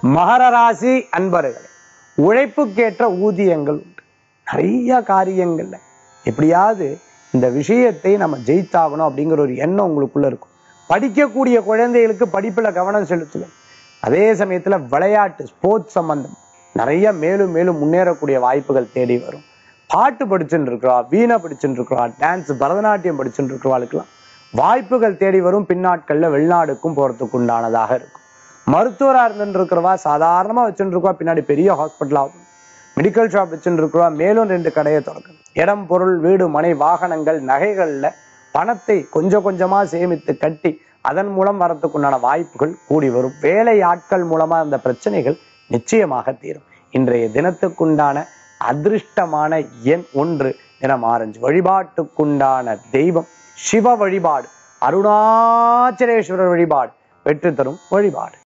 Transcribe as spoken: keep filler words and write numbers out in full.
மகர ராசி அன்பர்களே, உழைப்புக்கேற்ற ஊதியங்கள் உண்டு. நிறைய காரியங்கள்ல எப்படியாவது இந்த விஷயத்தை நம்ம ஜெயித்தாகணும் அப்படிங்கிற ஒரு எண்ணம் உங்களுக்குள்ள இருக்கும். படிக்கக்கூடிய குழந்தைகளுக்கு படிப்புல கவனம் செலுத்துவேன். அதே சமயத்துல விளையாட்டு ஸ்போர்ட்ஸ் சம்பந்தம் நிறைய மேலும் மேலும் முன்னேறக்கூடிய வாய்ப்புகள் தேடி வரும். பாட்டு படிச்சுட்டு இருக்கிறா, வீணை படிச்சுட்டு இருக்கிறா, டான்ஸ் பரதநாட்டியம் படிச்சுட்டு இருக்கிறவாளுக்கெல்லாம் வாய்ப்புகள் தேடி வரும். பின்னாட்கள்ல வெளிநாடுக்கும் போறதுக்கு உண்டானதாக இருக்கும். மருத்துவரா இருந்துட்டு இருக்கிறவா சாதாரணமா வச்சுட்டு இருக்கவா பின்னாடி பெரிய ஹாஸ்பிட்டல் ஆகும். மெடிக்கல் ஷாப் வச்சுட்டு இருக்கிறவா மேலும் ரெண்டு கடையை திறக்கணும். இடம், பொருள், வீடு, மனை, வாகனங்கள், நகைகள்ல பணத்தை கொஞ்சம் கொஞ்சமா சேமித்து கட்டி அதன் மூலம் வரத்துக்குண்டான வாய்ப்புகள் கூடி வரும். வேலை ஆட்கள் மூலமா அந்த பிரச்சனைகள் நிச்சயமாக தீரும். இன்றைய தினத்துக்குண்டான அதிர்ஷ்டமான எண் ஒன்று தினம் ஆரஞ்சு. வழிபாட்டுக்குண்டான தெய்வம் சிவ வழிபாடு, அருணாச்சலேஸ்வரர் வழிபாடு வெற்றி தரும் வழிபாடு.